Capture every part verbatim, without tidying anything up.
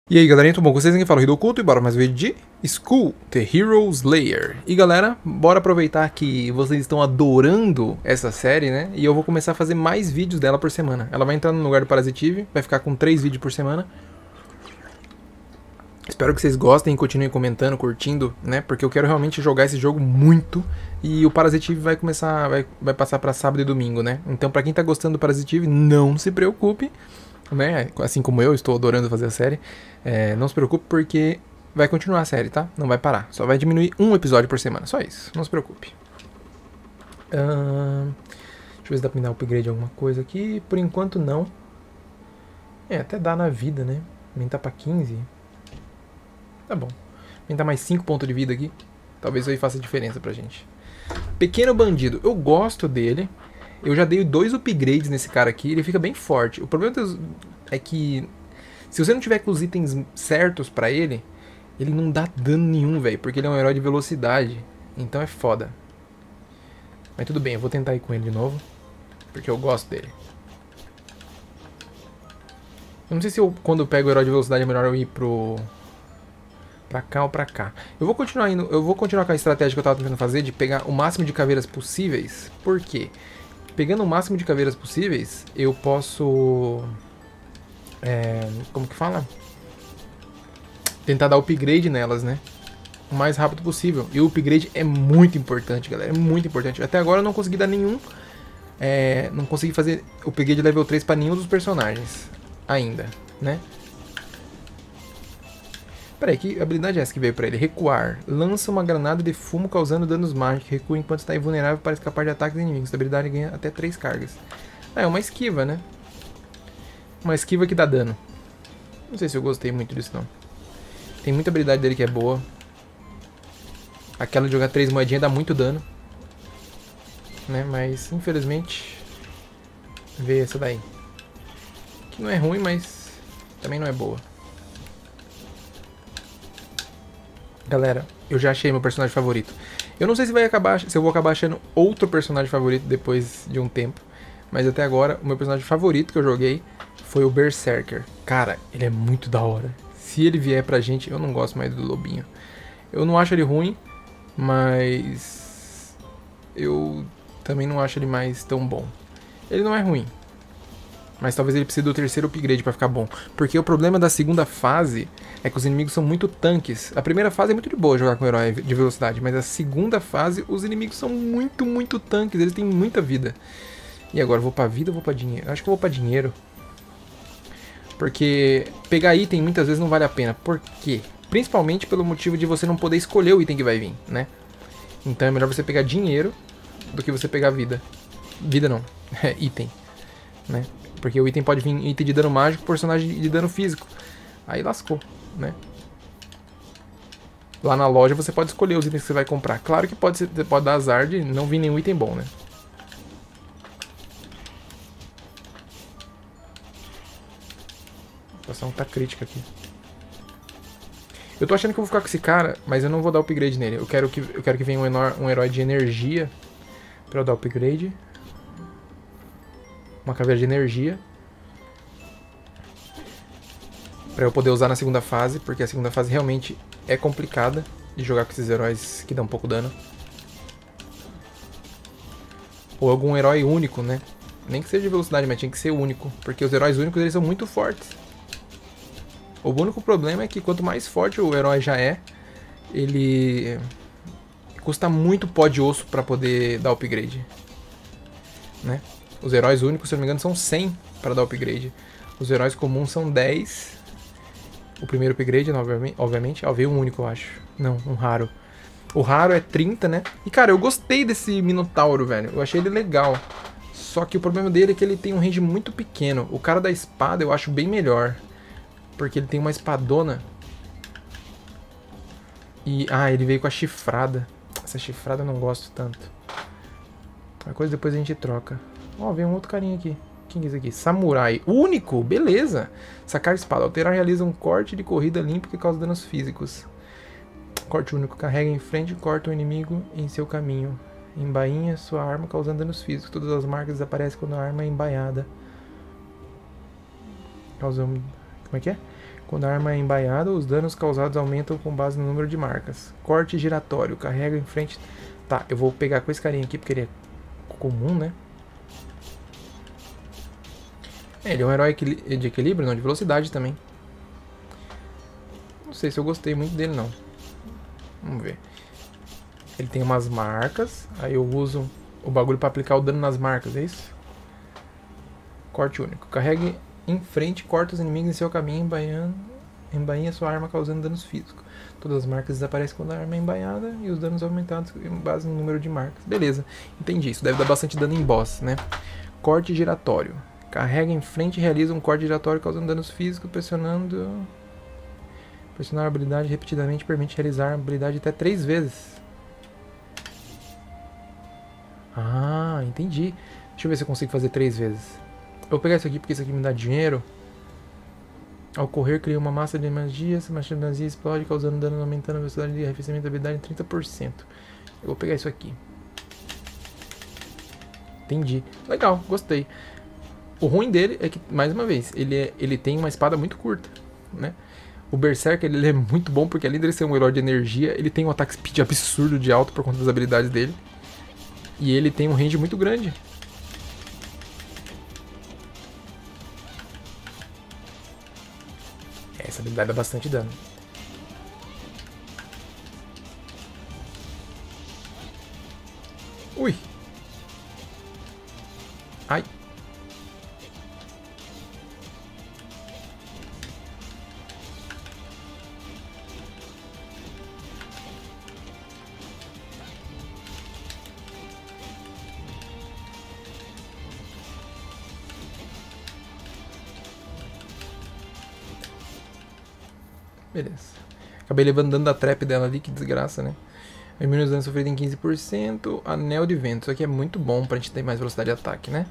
E aí galerinha, tudo bom com vocês? Aqui fala o Hidokuto e bora mais um vídeo de School, The Hero Slayer. E galera, bora aproveitar que vocês estão adorando essa série, né? E eu vou começar a fazer mais vídeos dela por semana. Ela vai entrar no lugar do Parasitive, vai ficar com três vídeos por semana. Espero que vocês gostem e continuem comentando, curtindo, né? Porque eu quero realmente jogar esse jogo muito. E o Parasitive vai começar, vai, vai passar pra sábado e domingo, né? Então pra quem tá gostando do Parasitive, não se preocupe, né? Assim como eu, estou adorando fazer a série. É, não se preocupe porque vai continuar a série, tá? Não vai parar. Só vai diminuir um episódio por semana. Só isso. Não se preocupe. Uh, deixa eu ver se dá pra me dar upgrade alguma coisa aqui. Por enquanto não. É, até dá na vida, né? Aumentar pra quinze. Tá bom. Aumentar mais cinco pontos de vida aqui. Talvez isso aí faça diferença pra gente. Pequeno bandido. Eu gosto dele. Eu já dei dois upgrades nesse cara aqui. Ele fica bem forte. O problema é que se você não tiver com os itens certos pra ele, ele não dá dano nenhum, velho. Porque ele é um herói de velocidade. Então é foda. Mas tudo bem, eu vou tentar ir com ele de novo. Porque eu gosto dele. Eu não sei se eu, quando eu pego o herói de velocidade é melhor eu ir pro... pra cá ou pra cá. Eu vou continuar indo, eu vou continuar com a estratégia que eu tava tentando fazer de pegar o máximo de caveiras possíveis. Por quê? Pegando o máximo de caveiras possíveis, eu posso... É, como que fala? Tentar dar upgrade nelas, né? O mais rápido possível. E o upgrade é muito importante, galera. É muito importante. Até agora eu não consegui dar nenhum... É, não consegui fazer upgrade level três pra nenhum dos personagens. Ainda, né? Peraí, que habilidade é essa que veio pra ele? Recuar. Lança uma granada de fumo causando danos mágicos. Recua enquanto está invulnerável para escapar de ataques inimigos. Essa habilidade ganha até três cargas. Ah, é uma esquiva, né? Uma esquiva que dá dano. Não sei se eu gostei muito disso, não. Tem muita habilidade dele que é boa. Aquela de jogar três moedinhas dá muito dano. Né? Mas, infelizmente... Veio essa daí. Que não é ruim, mas... também não é boa. Galera, eu já achei meu personagem favorito. Eu não sei se, vai acabar, se eu vou acabar achando outro personagem favorito depois de um tempo. Mas até agora, o meu personagem favorito que eu joguei foi o Berserker. Cara, ele é muito da hora. Se ele vier pra gente, eu não gosto mais do Lobinho. Eu não acho ele ruim, mas... eu também não acho ele mais tão bom. Ele não é ruim. Mas talvez ele precise do terceiro upgrade pra ficar bom. Porque o problema da segunda fase é que os inimigos são muito tanques. A primeira fase é muito de boa jogar com herói de velocidade. Mas a segunda fase, os inimigos são muito, muito tanques. Eles têm muita vida. E agora, vou pra vida ou vou pra dinheiro? Acho que eu vou pra dinheiro. Porque pegar item muitas vezes não vale a pena. Por quê? Principalmente pelo motivo de você não poder escolher o item que vai vir, né? Então é melhor você pegar dinheiro do que você pegar vida. Vida não. É item. Né? Porque o item pode vir item de dano mágico, personagem de dano físico. Aí lascou, né? Lá na loja você pode escolher os itens que você vai comprar. Claro que pode, ser, pode dar azar de não vir nenhum item bom, né? A situação tá crítica aqui. Eu tô achando que eu vou ficar com esse cara, mas eu não vou dar upgrade nele. Eu quero que, eu quero que venha um, enor, um herói de energia pra eu dar upgrade. Uma caveira de energia. Pra eu poder usar na segunda fase, porque a segunda fase realmente é complicada de jogar com esses heróis que dão pouco dano. Ou algum herói único, né? Nem que seja de velocidade, mas tinha que ser único. Porque os heróis únicos eles são muito fortes. O único problema é que quanto mais forte o herói já é, ele custa muito pó de osso pra poder dar upgrade. Né? Os heróis únicos, se eu não me engano, são cem para dar upgrade. Os heróis comuns são dez. O primeiro upgrade, obviamente. Ó, veio um único, eu acho. Não, um raro. O raro é trinta, né? E, cara, eu gostei desse Minotauro, velho. Eu achei ele legal. Só que o problema dele é que ele tem um range muito pequeno. O cara da espada eu acho bem melhor. Porque ele tem uma espadona. E, ah, ele veio com a chifrada. Essa chifrada eu não gosto tanto. A coisa depois a gente troca. Ó, oh, veio um outro carinha aqui. Quem é esse aqui? Samurai. Único, beleza. Sacar espada. Alterar realiza um corte de corrida limpo que causa danos físicos. Corte único. Carrega em frente e corta o inimigo em seu caminho. Embainha sua arma causando danos físicos. Todas as marcas desaparecem quando a arma é embaiada. Causando... Como é que é? Quando a arma é embaiada, os danos causados aumentam com base no número de marcas. Corte giratório. Carrega em frente... Tá, eu vou pegar com esse carinha aqui, porque ele é comum, né? É, ele é um herói de equilíbrio, não, de velocidade também. Não sei se eu gostei muito dele, não. Vamos ver. Ele tem umas marcas, aí eu uso o bagulho pra aplicar o dano nas marcas, é isso? Corte único. Carregue em frente, corta os inimigos em seu caminho, embainhando, embainha sua arma causando danos físicos. Todas as marcas desaparecem quando a arma é embainhada e os danos aumentados em base no número de marcas. Beleza, entendi. Isso deve dar bastante dano em boss, né? Corte giratório. Carrega em frente e realiza um corte giratório causando danos físicos, pressionando... Pressionar a habilidade repetidamente permite realizar a habilidade até três vezes. Ah, entendi. Deixa eu ver se eu consigo fazer três vezes. Eu vou pegar isso aqui porque isso aqui me dá dinheiro. Ao correr, cria uma massa de magia. Essa massa de magia explode, causando dano, aumentando a velocidade de arrefecimento da habilidade em trinta por cento. Eu vou pegar isso aqui. Entendi. Legal, gostei. O ruim dele é que, mais uma vez, ele, é, ele tem uma espada muito curta, né? O Berserker, ele é muito bom porque além de ele ser um herói de energia, ele tem um ataque speed absurdo de alto por conta das habilidades dele. E ele tem um range muito grande. Essa habilidade dá bastante dano. Ui. Ai. Beleza. Acabei levando dano da trap dela ali, que desgraça, né? Diminui os danos sofridos em quinze por cento. Anel de vento. Isso aqui é muito bom pra gente ter mais velocidade de ataque, né?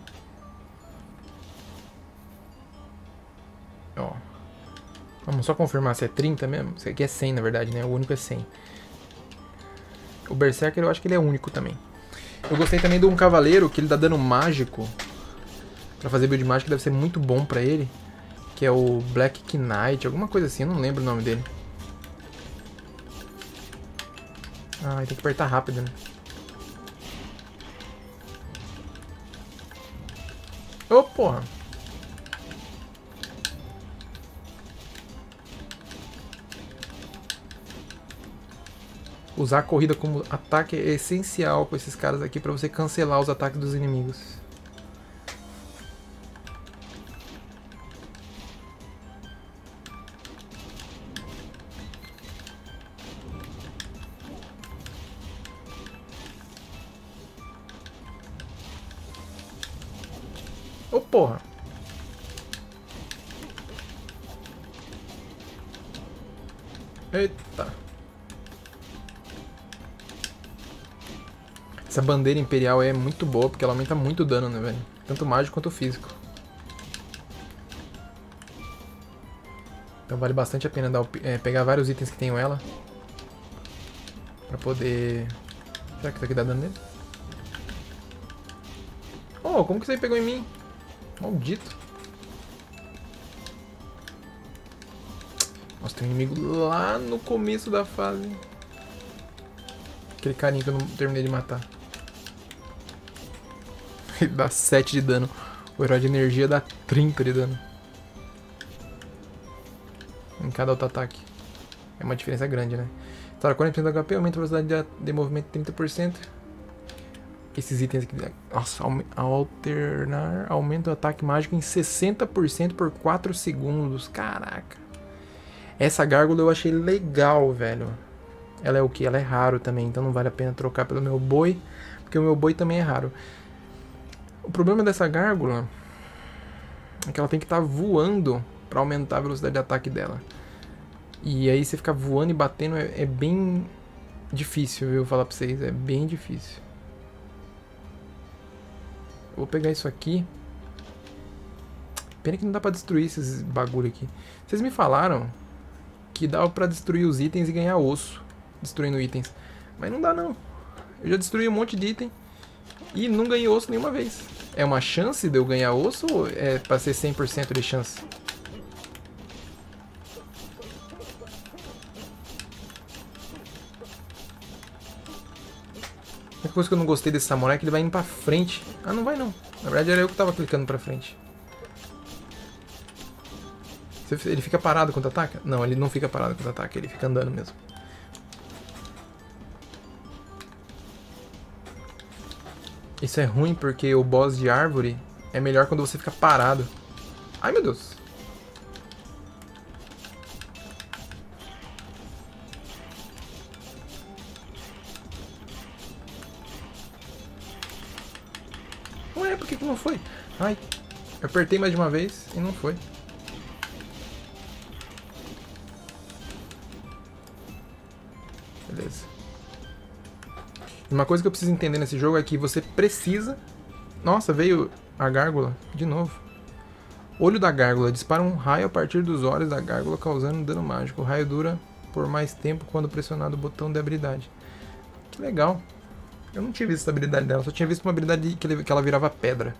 Ó. Vamos só confirmar se é trinta mesmo. Isso aqui é cem, na verdade, né? O único é cem. O Berserker eu acho que ele é único também. Eu gostei também de um cavaleiro que ele dá dano mágico. Pra fazer build mágico deve ser muito bom pra ele. Que é o Black Knight, alguma coisa assim, eu não lembro o nome dele. Ah, tem que apertar rápido, né? Ô, oh, porra! Usar a corrida como ataque é essencial com esses caras aqui pra você cancelar os ataques dos inimigos. Ô, oh, porra! Eita! Essa bandeira imperial é muito boa porque ela aumenta muito o dano, né, velho? Tanto mágico quanto físico. Então vale bastante a pena dar o, é, pegar vários itens que tenham ela. Pra poder... Será que isso aqui dá dano nele? Oh, como que isso aí pegou em mim? Maldito. Nossa, tem um inimigo lá no começo da fase. Aquele carinha que eu não terminei de matar. Ele dá sete de dano. O herói de energia dá trinta de dano. Em cada outro ataque. É uma diferença grande, né? Tá, quarenta por cento do H P, aumenta a velocidade de movimento trinta por cento. Esses itens aqui... Nossa, alternar... Aumenta o ataque mágico em sessenta por cento por quatro segundos. Caraca. Essa gárgula eu achei legal, velho. Ela é o que? Ela é raro também, então não vale a pena trocar pelo meu boi. Porque o meu boi também é raro. O problema dessa gárgula é que ela tem que estar voando pra aumentar a velocidade de ataque dela. E aí você ficar voando e batendo é, é bem difícil, viu? Vou falar pra vocês, é bem difícil. Vou pegar isso aqui. Pena que não dá pra destruir esses bagulho aqui. Vocês me falaram que dava pra destruir os itens e ganhar osso destruindo itens. Mas não dá não. Eu já destruí um monte de item e não ganhei osso nenhuma vez. É uma chance de eu ganhar osso ou é pra ser cem por cento de chance? única coisa que eu não gostei desse samurai é que ele vai indo pra frente. Ah, não vai não. Na verdade era eu que tava clicando pra frente. Ele fica parado quando ataca? Não, ele não fica parado quando ataca, ele fica andando mesmo. Isso é ruim porque o boss de árvore é melhor quando você fica parado. Ai, meu Deus. Ué, por que que não foi? Ai, eu apertei mais de uma vez e não foi. Beleza. Uma coisa que eu preciso entender nesse jogo é que você precisa... Nossa, veio a gárgula de novo. Olho da gárgula. Dispara um raio a partir dos olhos da gárgula, causando dano mágico. O raio dura por mais tempo quando pressionado o botão de habilidade. Que legal. Eu não tinha visto essa habilidade dela, só tinha visto uma habilidade que, ele, que ela virava pedra.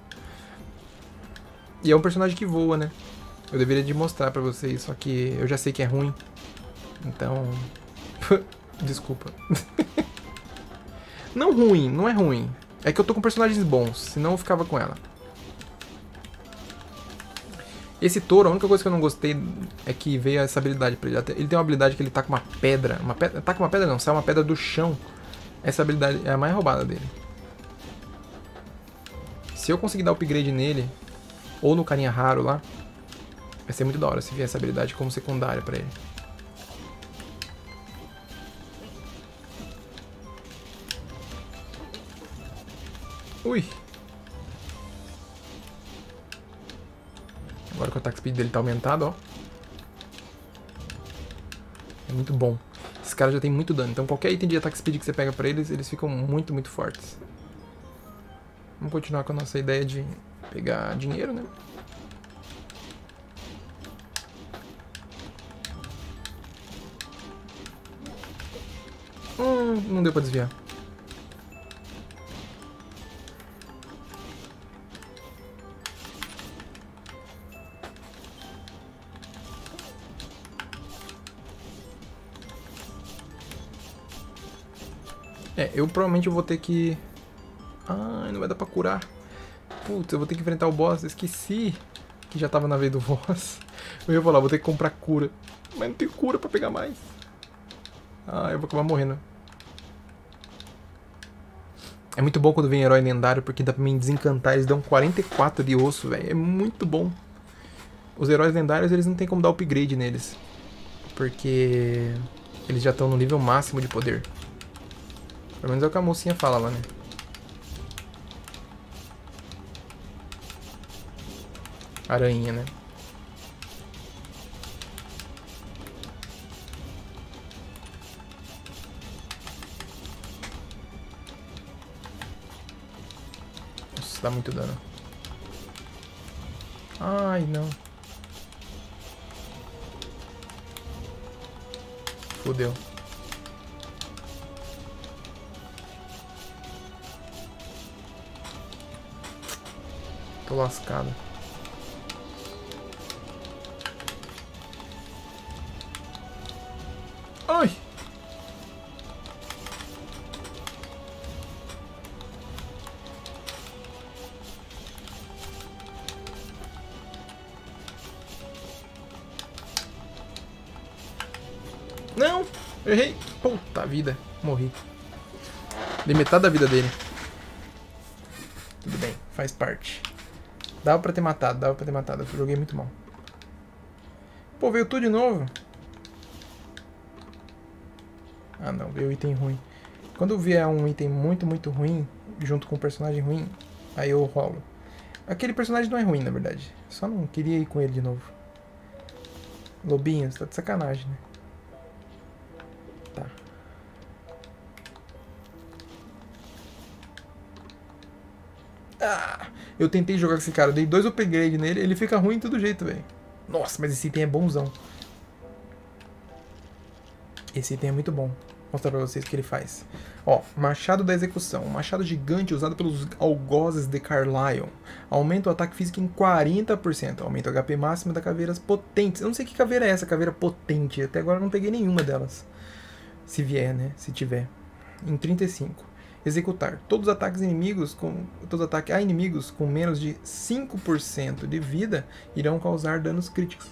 E é um personagem que voa, né? Eu deveria de mostrar pra vocês, só que eu já sei que é ruim. Então... Desculpa. Não ruim, não é ruim. É que eu tô com personagens bons, senão eu ficava com ela. Esse touro, a única coisa que eu não gostei é que veio essa habilidade pra ele. Ele tem uma habilidade que ele tá com uma pedra. Uma pedra tá com uma pedra não, sai uma pedra do chão. Essa habilidade é a mais roubada dele. Se eu conseguir dar upgrade nele, ou no carinha raro lá, vai ser muito da hora se vier essa habilidade como secundária pra ele. Ui! Agora que o attack speed dele tá aumentado, ó. É muito bom. Esses caras já tem muito dano, então qualquer item de attack speed que você pega pra eles, eles ficam muito, muito fortes. Vamos continuar com a nossa ideia de pegar dinheiro, né? Hum, não deu pra desviar. É, eu provavelmente vou ter que... Ah, não vai dar pra curar. Putz, eu vou ter que enfrentar o boss. Esqueci que já tava na vez do boss. Eu ia falar, vou ter que comprar cura. Mas não tem cura pra pegar mais. Ah, eu vou acabar morrendo. É muito bom quando vem herói lendário, porque dá pra mim desencantar. Eles dão quarenta e quatro de osso, velho. É muito bom. Os heróis lendários, eles não tem como dar upgrade neles. Porque eles já estão no nível máximo de poder. Pelo menos é o que a mocinha fala lá, né? Aranha, né? Nossa, dá muito dano. Ai, não. Fudeu. Tô lascado. Ai! Não! Errei! Puta vida, morri. Dei metade da vida dele. Tudo bem, faz parte. Dava pra ter matado, dava pra ter matado. Eu joguei muito mal. Pô, veio tudo de novo. Ah não, veio item ruim. Quando vier um item muito, muito ruim, junto com um personagem ruim, aí eu rolo. Aquele personagem não é ruim, na verdade. Só não queria ir com ele de novo. Lobinho, você tá de sacanagem, né? Tá. Ah, eu tentei jogar com esse cara, dei dois upgrades nele, ele fica ruim de todo jeito, velho. Nossa, mas esse item é bonzão. Esse item é muito bom. Vou mostrar pra vocês o que ele faz. Ó, Machado da Execução. Um machado gigante usado pelos algozes de Carlisle. Aumenta o ataque físico em quarenta por cento. Aumenta o H P máximo da caveiras potentes. Eu não sei que caveira é essa, caveira potente. Até agora eu não peguei nenhuma delas. Se vier, né? Se tiver. Em trinta e cinco. Executar. Todos os ataques inimigos com todos os ataques a inimigos com menos de cinco por cento de vida irão causar danos críticos.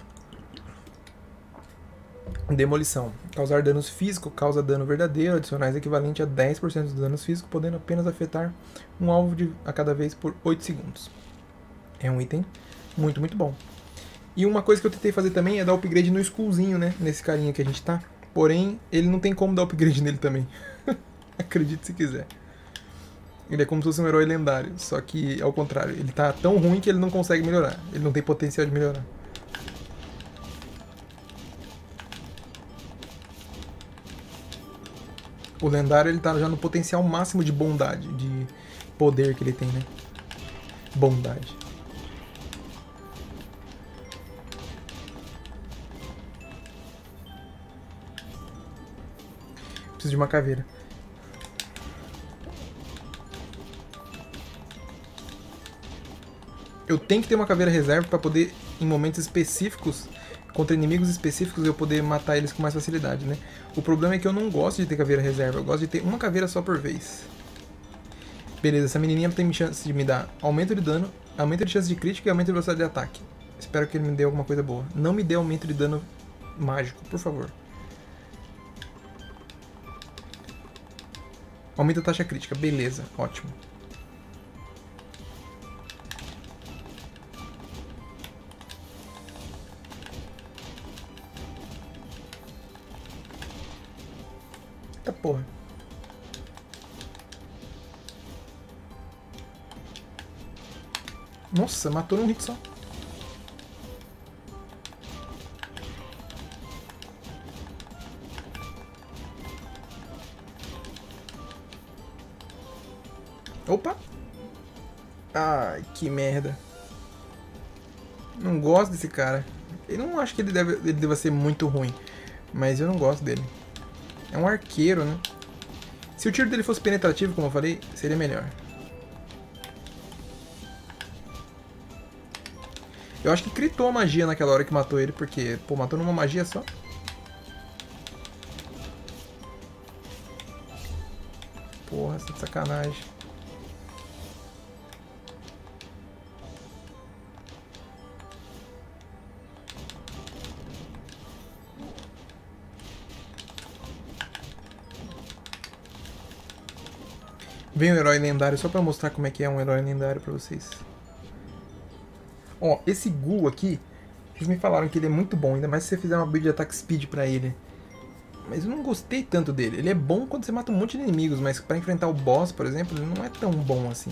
Demolição. Causar danos físicos causa dano verdadeiro, adicionais equivalente a dez por cento dos danos físicos, podendo apenas afetar um alvo de, a cada vez por oito segundos. É um item muito, muito bom. E uma coisa que eu tentei fazer também é dar upgrade no skullzinho, né? Nesse carinha que a gente tá. Porém, ele não tem como dar upgrade nele também. Acredite se quiser. Ele é como se fosse um herói lendário, só que ao contrário, ele tá tão ruim que ele não consegue melhorar. Ele não tem potencial de melhorar. O lendário ele tá já no potencial máximo de bondade, de poder que ele tem, né? Bondade. Preciso de uma caveira. Eu tenho que ter uma caveira reserva para poder, em momentos específicos, contra inimigos específicos, eu poder matar eles com mais facilidade, né? O problema é que eu não gosto de ter caveira reserva, eu gosto de ter uma caveira só por vez. Beleza, essa menininha tem chance de me dar aumento de dano, aumento de chance de crítica e aumento de velocidade de ataque. Espero que ele me dê alguma coisa boa. Não me dê aumento de dano mágico, por favor. Aumenta a taxa crítica, beleza, ótimo. Eita porra. Nossa, matou num hit só. Opa! Ai, que merda. Não gosto desse cara. Eu não acho que ele, deve, ele deva ser muito ruim, mas eu não gosto dele. É um arqueiro, né? Se o tiro dele fosse penetrativo, como eu falei, seria melhor. Eu acho que critou a magia naquela hora que matou ele, porque, pô, matou numa magia só. Porra, essa de sacanagem. Vem um herói lendário só pra mostrar como é que é um herói lendário pra vocês. Ó, esse Ghoul aqui, vocês me falaram que ele é muito bom, ainda mais se você fizer uma build de attack speed pra ele. Mas eu não gostei tanto dele. Ele é bom quando você mata um monte de inimigos, mas pra enfrentar o boss, por exemplo, ele não é tão bom assim.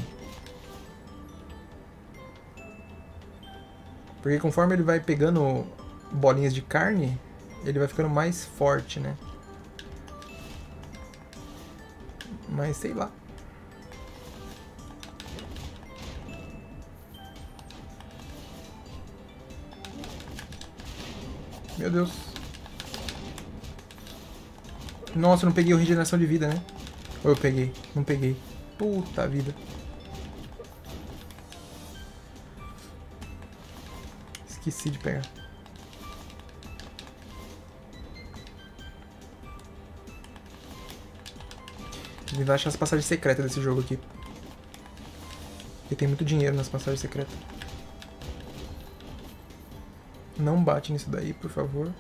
Porque conforme ele vai pegando bolinhas de carne, ele vai ficando mais forte, né? Mas sei lá. Meu Deus. Nossa, eu não peguei o regeneração de vida, né? Ou eu peguei? Não peguei. Puta vida. Esqueci de pegar. Vou tentar achar as passagens secretas desse jogo aqui. Porque tem muito dinheiro nas passagens secretas. Não bate nisso daí, por favor.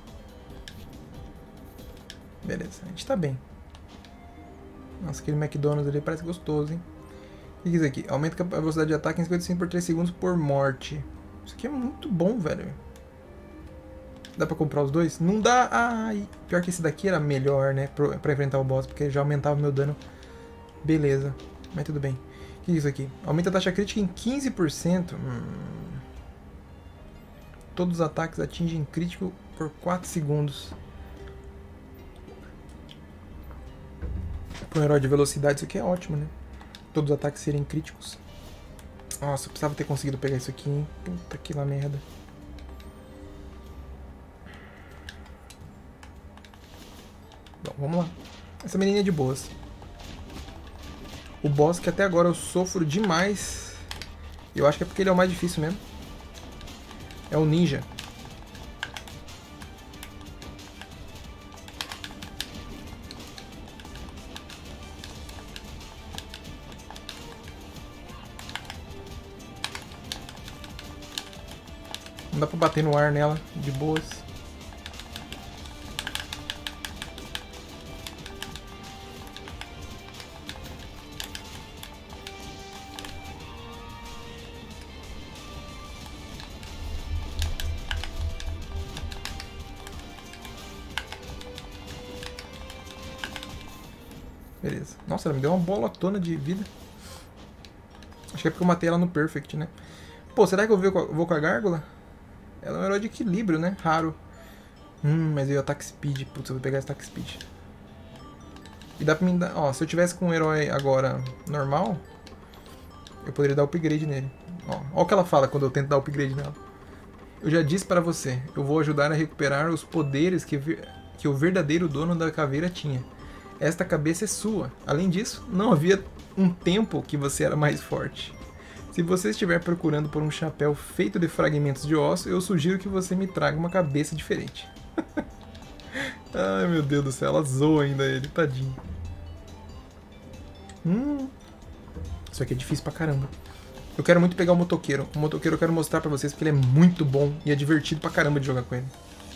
Beleza, a gente tá bem. Nossa, aquele McDonald's ali parece gostoso, hein? O que é isso aqui? Aumenta a velocidade de ataque em cinquenta e cinco por três segundos por morte. Isso aqui é muito bom, velho. Dá pra comprar os dois? Não dá! Ai, pior que esse daqui era melhor, né? Pra enfrentar o boss, porque já aumentava o meu dano. Beleza, mas tudo bem. O que é isso aqui? Aumenta a taxa crítica em quinze por cento. Hum... Todos os ataques atingem crítico por quatro segundos. Para um herói de velocidade isso aqui é ótimo, né? Todos os ataques serem críticos. Nossa, eu precisava ter conseguido pegar isso aqui, hein? Puta que lá merda. Bom, vamos lá. Essa menina é de boas. O boss que até agora eu sofro demais. Eu acho que é porque ele é o mais difícil mesmo. É o ninja. dá pra bater no ar nela, de boas. Beleza. Nossa, ela me deu uma bolotona de vida. Acho que é porque eu matei ela no Perfect, né? Pô, será que eu vou com a Gárgula? Ela é um herói de equilíbrio, né? Raro. Hum, mas eu ataque speed. Putz, eu vou pegar esse ataque speed. E dá pra mim dar... Ó, se eu tivesse com um herói agora normal, eu poderia dar upgrade nele. Ó, ó o que ela fala quando eu tento dar upgrade nela. Eu já disse para você, eu vou ajudar a recuperar os poderes que, que o verdadeiro dono da caveira tinha. Esta cabeça é sua. Além disso, não havia um tempo que você era mais forte. Se você estiver procurando por um chapéu feito de fragmentos de osso, eu sugiro que você me traga uma cabeça diferente. Ai, meu Deus do céu, ela zoa ainda ele, tadinho. Hum, isso aqui é difícil pra caramba. Eu quero muito pegar o motoqueiro. O motoqueiro eu quero mostrar pra vocês porque ele é muito bom e é divertido pra caramba de jogar com ele.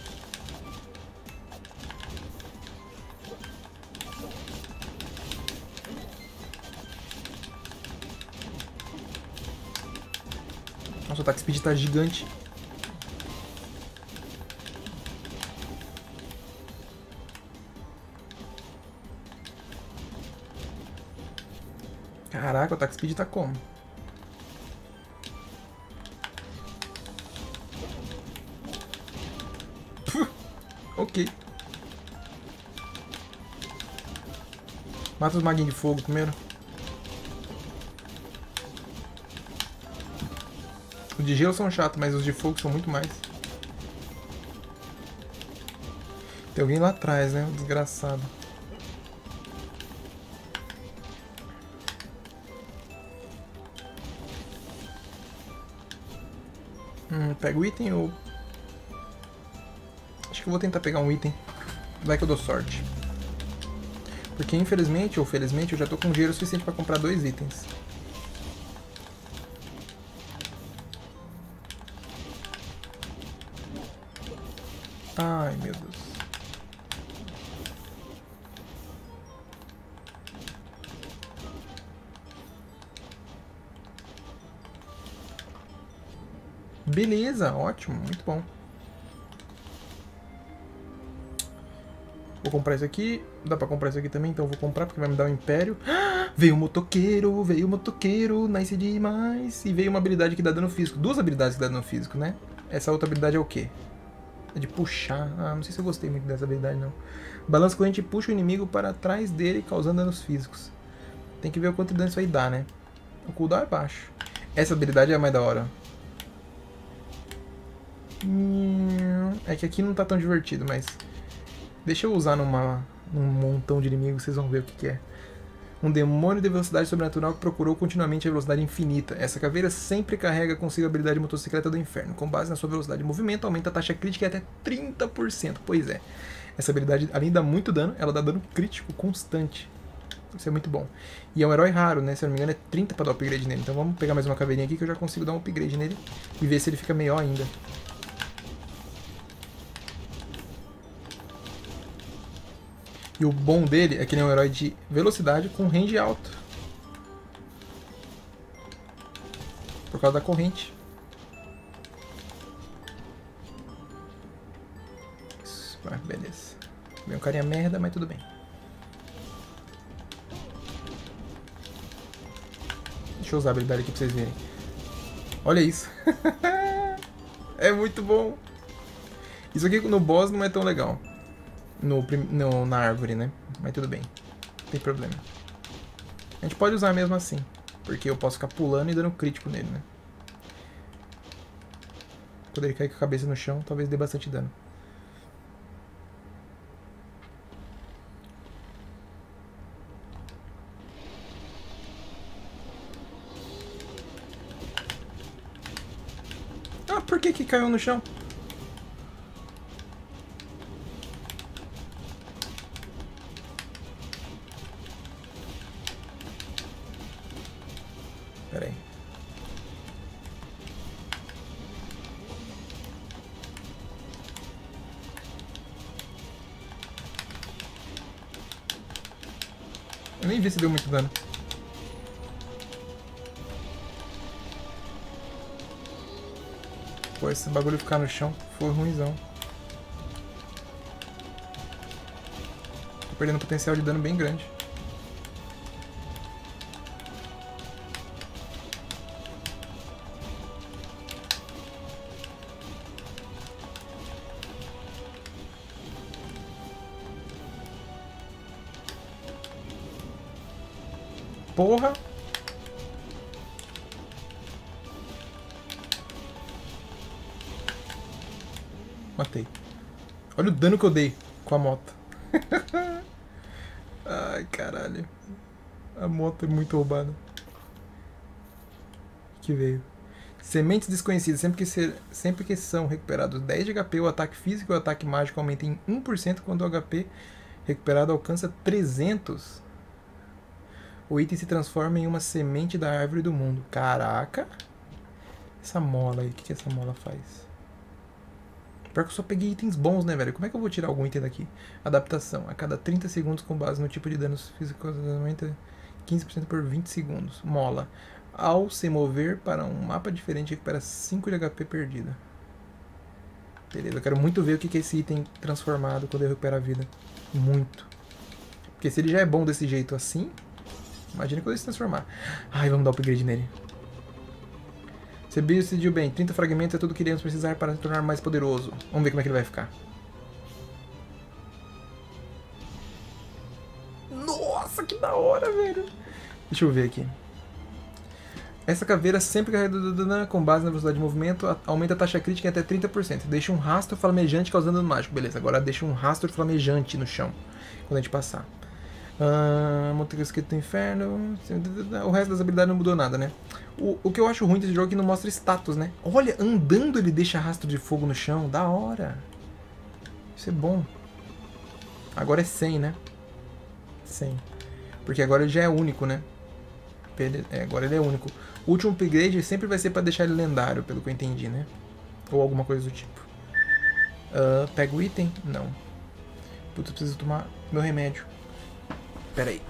Nossa, o ataque speed tá gigante. Caraca, o ataque speed tá como? Ok. Mata os maguinhos de fogo primeiro. Os de gelo são chatos, mas os de fogo são muito mais. Tem alguém lá atrás, né? Desgraçado. Hum, pega o item ou... Acho que eu vou tentar pegar um item. Vai que eu dou sorte. Porque infelizmente ou felizmente eu já tô com dinheiro suficiente pra comprar dois itens. Ai, meu Deus. Beleza, ótimo, muito bom. Vou comprar isso aqui. Dá pra comprar isso aqui também, então eu vou comprar porque vai me dar um império. Ah, veio o motoqueiro, veio o motoqueiro, nice demais. E veio uma habilidade que dá dano físico. Duas habilidades que dá dano físico, né? Essa outra habilidade é o quê? É de puxar. Ah, não sei se eu gostei muito dessa habilidade, não. Balança corrente puxa o inimigo para trás dele, causando danos físicos. Tem que ver o quanto de dano isso aí dá, né? O cooldown é baixo. Essa habilidade é a mais da hora. É que aqui não tá tão divertido, mas... Deixa eu usar numa, num montão de inimigos, vocês vão ver o que, que é. Um demônio de velocidade sobrenatural que procurou continuamente a velocidade infinita. Essa caveira sempre carrega consigo a habilidade motocicleta do inferno. Com base na sua velocidade de movimento, aumenta a taxa crítica em até trinta por cento. Pois é. Essa habilidade, além de dar muito dano, ela dá dano crítico constante. Isso é muito bom. E é um herói raro, né? Se eu não me engano, é trinta para dar upgrade nele. Então vamos pegar mais uma caveirinha aqui que eu já consigo dar um upgrade nele. E ver se ele fica melhor ainda. E o bom dele é que ele é um herói de velocidade com range alto. Por causa da corrente. Isso, ah, beleza. Vem um carinha merda, mas tudo bem. Deixa eu usar a habilidade aqui pra vocês verem. Olha isso. É muito bom. Isso aqui no boss não é tão legal. No, no, na árvore, né? Mas tudo bem. Não tem problema. A gente pode usar mesmo assim. Porque eu posso ficar pulando e dando crítico nele, né? Quando ele cair com a cabeça no chão, talvez dê bastante dano. Ah, por que que caiu no chão? Pera aí. Eu nem vi se deu muito dano. Pô, esse bagulho ficar no chão foi ruimzão. Tô perdendo um potencial de dano bem grande. Porra! Matei. Olha o dano que eu dei com a moto. Ai, caralho. A moto é muito roubada. Que veio. Sementes desconhecidas. Sempre que, ser, sempre que são recuperados dez de H P, o ataque físico e o ataque mágico aumentam em um por cento quando o H P recuperado alcança trezentos. O item se transforma em uma semente da árvore do mundo. Caraca! Essa mola aí, o que, que essa mola faz? Pior que eu só peguei itens bons, né, velho? Como é que eu vou tirar algum item daqui? Adaptação. A cada trinta segundos com base no tipo de danos físicos, aumenta quinze por cento por vinte segundos. Mola. Ao se mover para um mapa diferente, recupera cinco de H P perdido. Beleza, eu quero muito ver o que, que é esse item transformado quando eu recupero a vida. Muito. Porque se ele já é bom desse jeito assim... Imagina quando ele se transformar. Ai, vamos dar upgrade nele. Você decidiu bem. trinta fragmentos é tudo que iremos precisar para se tornar mais poderoso. Vamos ver como é que ele vai ficar. Nossa, que da hora, velho. Deixa eu ver aqui. Essa caveira sempre carregada com base na velocidade de movimento aumenta a taxa crítica em até trinta por cento. Deixa um rastro flamejante causando dano mágico. Beleza, agora deixa um rastro flamejante no chão quando a gente passar. Uh, Montanha escrito do inferno. O resto das habilidades não mudou nada, né? O, o que eu acho ruim desse jogo é que não mostra status, né? Olha, andando ele deixa rastro de fogo no chão. Da hora. Isso é bom. Agora é cem, né? cem. Porque agora ele já é único, né? É, agora ele é único. O último upgrade sempre vai ser pra deixar ele lendário, pelo que eu entendi, né? Ou alguma coisa do tipo. Uh, pega o item? Não. Putz, eu preciso tomar meu remédio. Pera aí.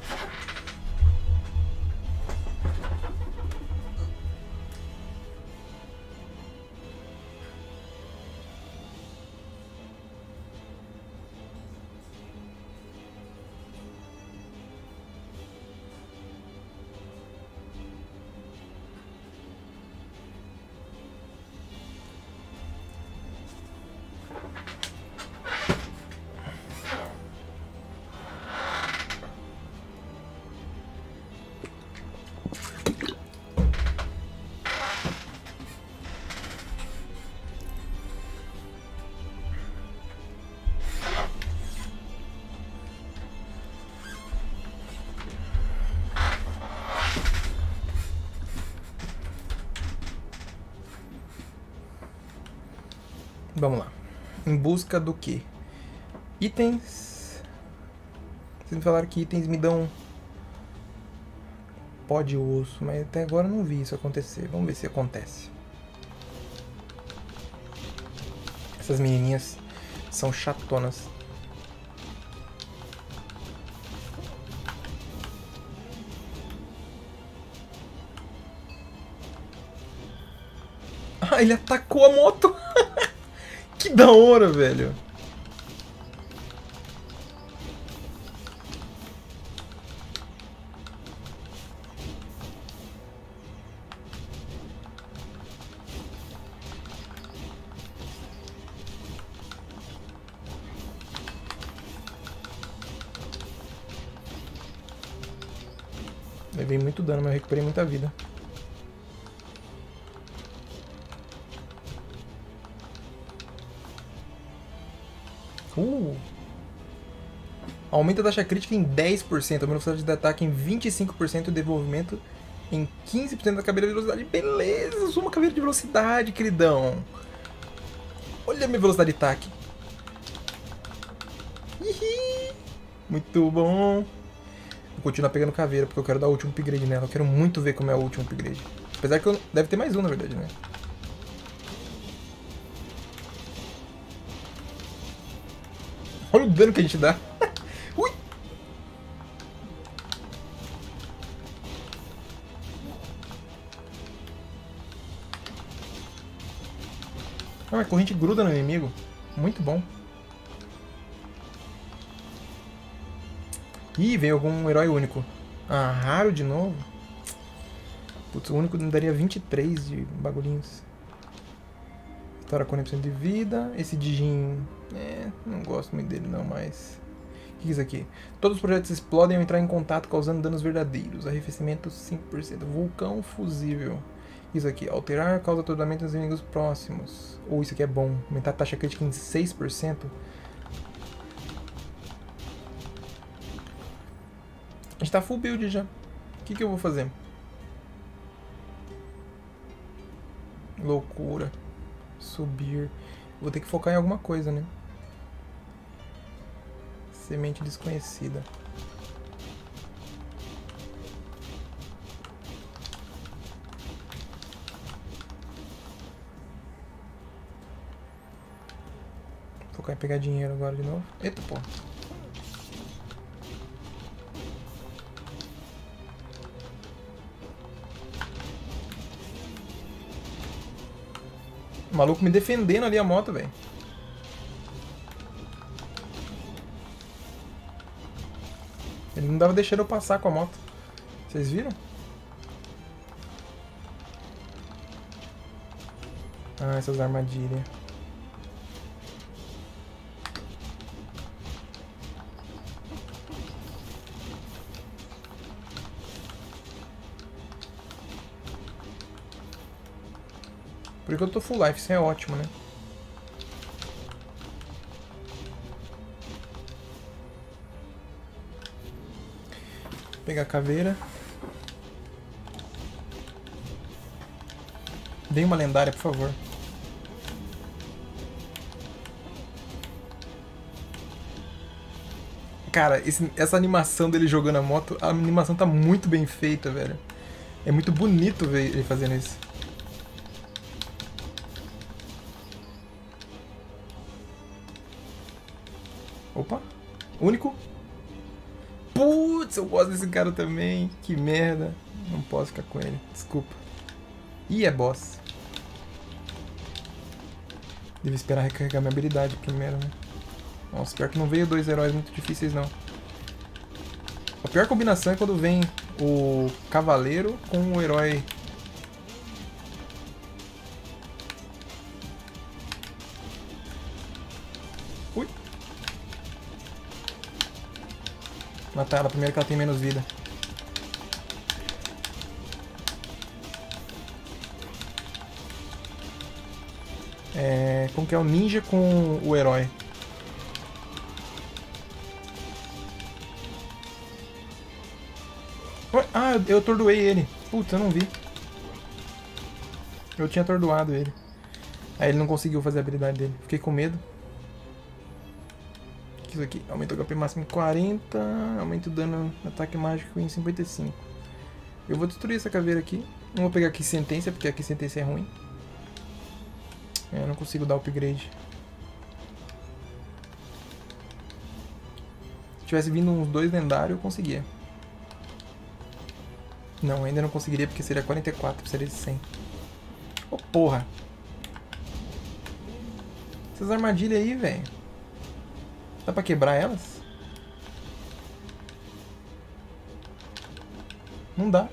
Vamos lá. Em busca do que? Itens. Vocês me falaram que itens me dão pó de osso, mas até agora eu não vi isso acontecer. Vamos ver se acontece. Essas menininhas são chatonas. Ah, ele atacou a moto! Que da hora, velho. Levei muito dano, mas eu recuperei muita vida. Uh. Aumenta a taxa crítica em dez por cento, a velocidade de ataque em vinte e cinco por cento e o desenvolvimento em quinze por cento da caveira de velocidade. Beleza, eu sou uma caveira de velocidade, queridão. Olha a minha velocidade de ataque. Hihi. Muito bom. Vou continuar pegando caveira, porque eu quero dar o último upgrade nela. Eu quero muito ver como é o último upgrade. Apesar que eu... deve ter mais um, na verdade, né? Olha o dano que a gente dá. Ui! Ah, a corrente gruda no inimigo. Muito bom. Ih, veio algum herói único. Ah, raro de novo. Putz, o único me daria vinte e três de bagulhinhos. Vitória com cem por cento de vida. Esse Dijin... É, não gosto muito dele não, mas... O que é isso aqui? Todos os projetos explodem ao entrar em contato, causando danos verdadeiros. Arrefecimento cinco por cento. Vulcão fusível. Isso aqui. Alterar causa atordoamento nos inimigos próximos. Ou oh, isso aqui é bom. Aumentar a taxa crítica em seis por cento. A gente tá full build já. O que, que eu vou fazer? Loucura. Subir. Vou ter que focar em alguma coisa, né? Semente desconhecida. Focar em pegar dinheiro agora de novo. Eita, pô. O maluco me defendendo ali a moto, velho. Ele não dava deixando eu passar com a moto. Vocês viram? Ah, essas armadilhas. Por enquanto eu tô full life, isso é ótimo, né? Vou pegar a caveira. Dê uma lendária, por favor. Cara, esse, essa animação dele jogando a moto, a animação tá muito bem feita, velho. É muito bonito ver ele fazendo isso. Opa, único. Putz, eu gosto desse cara também. Que merda. Não posso ficar com ele, desculpa. Ih, é boss. Devo esperar recarregar minha habilidade primeiro, né? Nossa, pior que não veio dois heróis muito difíceis, não. A pior combinação é quando vem o cavaleiro com o herói. Ui. Matar ela primeiro que ela tem menos vida. É... Como que é o ninja com o herói? Ah, eu, eu atordoei ele. Putz, eu não vi. Eu tinha atordoado ele. Aí ele não conseguiu fazer a habilidade dele. Fiquei com medo. O que é isso aqui? Aumenta o H P máximo em quarenta. Aumenta o dano no ataque mágico em cinquenta e cinco. Eu vou destruir essa caveira aqui. Não vou pegar aqui sentença, porque aqui sentença é ruim. É, eu não consigo dar upgrade. Se tivesse vindo uns dois lendários, eu conseguia. Não, ainda não conseguiria porque seria quarenta e quatro, precisaria de cem. Ô, oh, porra! Essas armadilhas aí, velho. Dá pra quebrar elas? Não dá.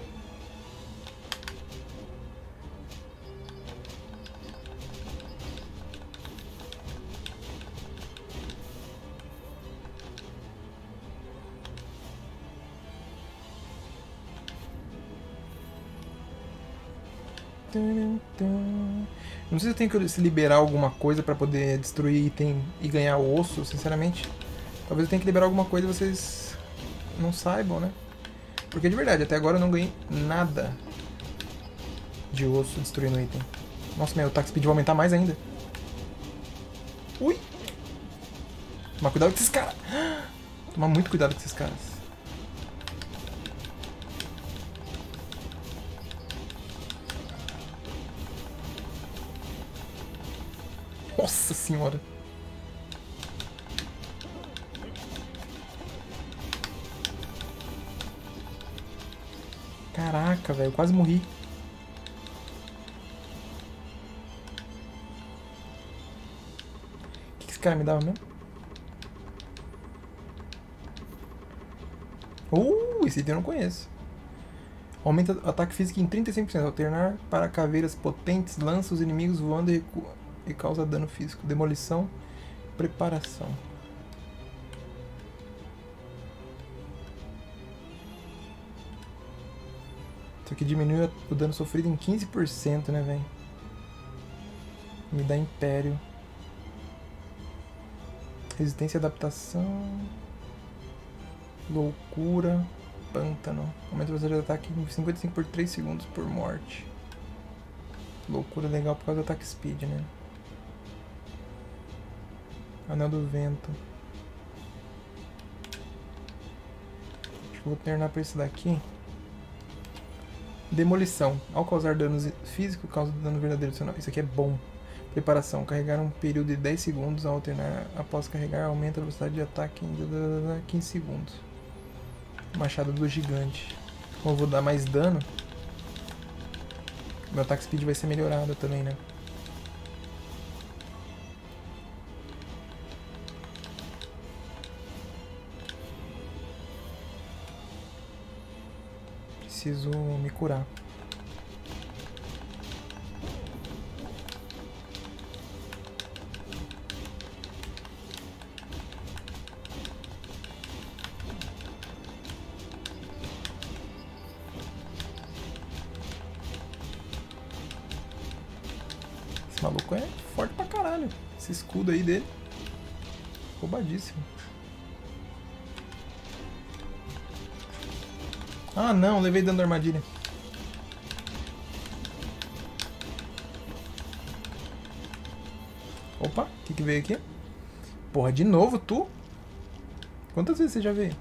Não sei se eu tenho que se liberar alguma coisa pra poder destruir item e ganhar o osso, sinceramente. Talvez eu tenha que liberar alguma coisa e vocês não saibam, né? Porque de verdade, até agora eu não ganhei nada de osso destruindo item. Nossa, meu attack speed vai aumentar mais ainda. Ui! Tomar cuidado com esses caras. Tomar muito cuidado com esses caras. Nossa senhora. Caraca, velho, quase morri. cara me dava mesmo? Uh, esse item eu não conheço. Aumenta o ataque físico em trinta e cinco por cento. Alternar para caveiras potentes, lança os inimigos voando e, recua, e causa dano físico. Demolição, preparação. Isso aqui diminui o dano sofrido em quinze por cento, né, velho? Me dá império. Resistência e adaptação. Loucura. Pântano. Aumenta a velocidade de ataque em cinquenta e cinco por três segundos por morte. Loucura legal por causa do ataque speed, né? Anel do vento. Acho que eu vou terminar pra esse daqui. Demolição. Ao causar danos físicos, causa dano verdadeiro adicional. Isso aqui é bom. Preparação. Carregar um período de dez segundos. Ao alternar após carregar, aumenta a velocidade de ataque em quinze segundos. Machado do gigante. Como eu vou dar mais dano, meu ataque speed vai ser melhorado também, né? Preciso me curar. Esse maluco é forte pra caralho. Esse escudo aí dele. Roubadíssimo. Ah não, levei dano da armadilha. Opa, o que que veio aqui? Porra, de novo tu? Quantas vezes você já veio?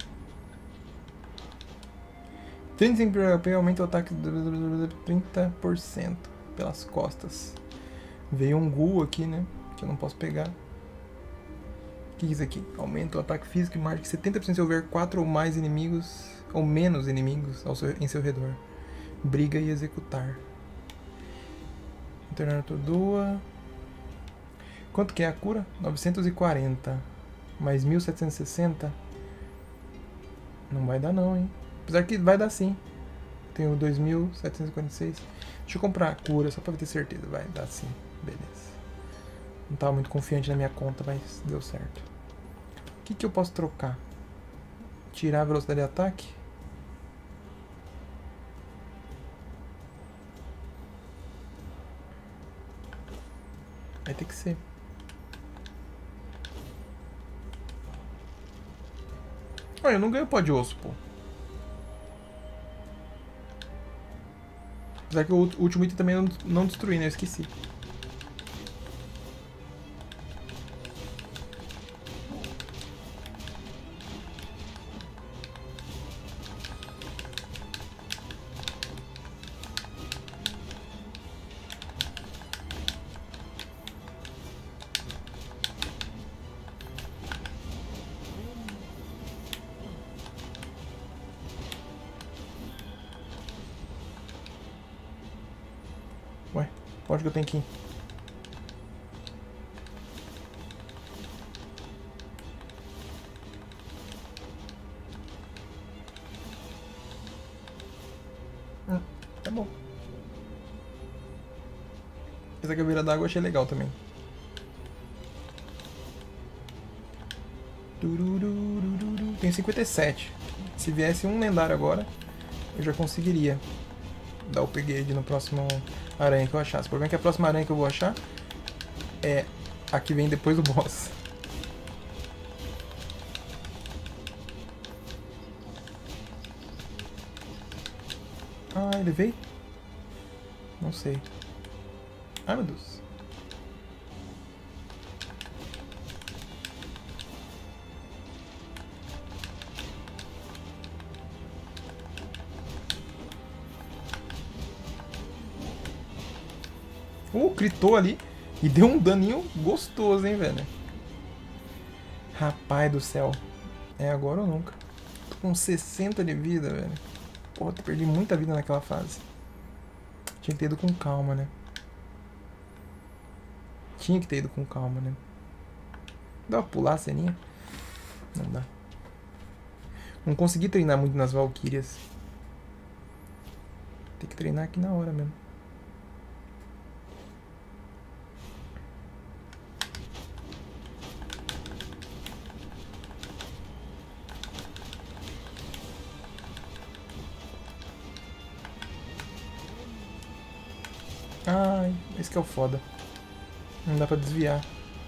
trinta e cinco por cento aumenta o ataque trinta por cento pelas costas. Veio um ghoul aqui, né? Que eu não posso pegar. O que é isso aqui? Aumenta o ataque físico e marca setenta por cento se houver quatro ou mais inimigos, ou menos inimigos ao seu, em seu redor. Briga e executar. Internar atordoa. Quanto que é a cura? novecentos e quarenta. Mais mil setecentos e sessenta. Não vai dar não, hein? Apesar que vai dar sim. Tenho dois mil setecentos e quarenta e seis. Deixa eu comprar a cura só pra ter certeza. Vai dar sim. Beleza. Não tava muito confiante na minha conta, mas deu certo. O que que eu posso trocar? Tirar a velocidade de ataque? Vai ter que ser. Olha, eu não ganho pó de osso, pô. Apesar que o último item também não, não destruí, né? Eu esqueci. Ué, onde que eu tenho que ir? Hum, tá bom. Essa caveira d'água eu achei legal também. Tem cinquenta e sete. Se viesse um lendário agora, eu já conseguiria dar o upgrade no próximo aranha que eu achasse. O problema é que a próxima aranha que eu vou achar é a que vem depois do boss. Ah, ele veio? Não sei. Ai, meu Deus. Uh, gritou ali e deu um daninho gostoso, hein, velho. Rapaz do céu. É agora ou nunca. Tô com sessenta de vida, velho. Porra, eu perdi muita vida naquela fase. Tinha que ter ido com calma, né? Tinha que ter ido com calma, né? Dá pra pular a ceninha? Não dá. Não consegui treinar muito nas Valkyrias. Tem que treinar aqui na hora mesmo. Ai, esse que é o foda. Não dá pra desviar.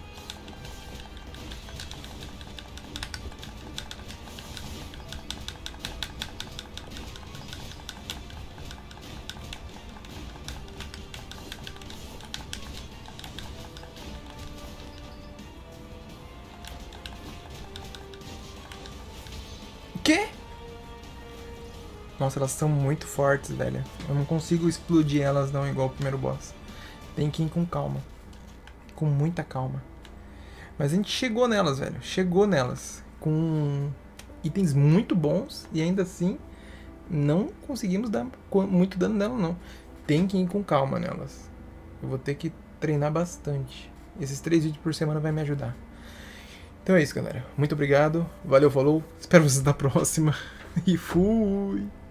Quê? Nossa, elas são muito fortes, velho. Eu não consigo explodir elas não igual o primeiro boss. Tem que ir com calma. Com muita calma. Mas a gente chegou nelas, velho. Chegou nelas. Com itens muito bons. E ainda assim, não conseguimos dar muito dano nela, não. Tem que ir com calma nelas. Eu vou ter que treinar bastante. Esses três vídeos por semana vai me ajudar. Então é isso, galera. Muito obrigado. Valeu, falou. Espero vocês na próxima. E fui!